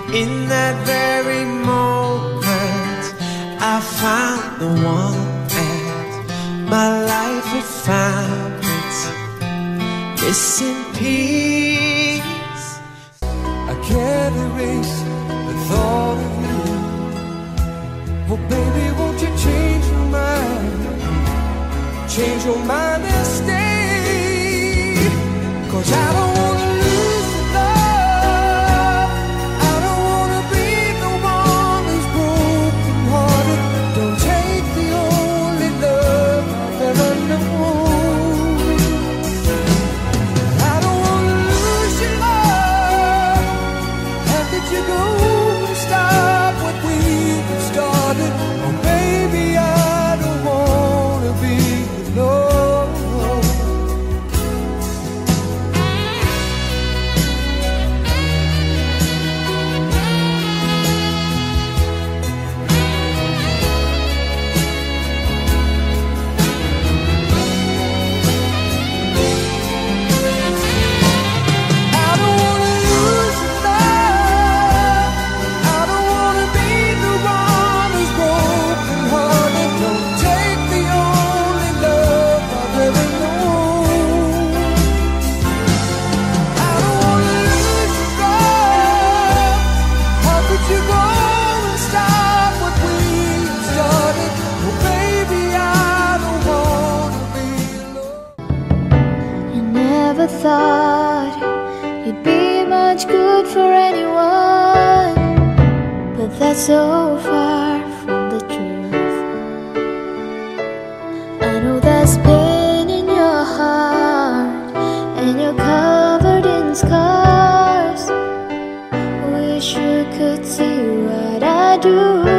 In that very moment, I found the one, and my life had found its missing piece. I can't erase the thought of you. Oh baby, won't you change your mind? Change your mind and stay. 'Cause I don't wanna lose the love. I don't wanna be the one who's broken hearted. Don't take the only love I've ever known. I don't wanna lose your love. How could you go and stop what we started? Oh baby, I don't wanna be alone. Thought you'd be much good for anyone, but that's so far from the truth. I know there's pain in your heart, and you're covered in scars. Wish you could see what I do.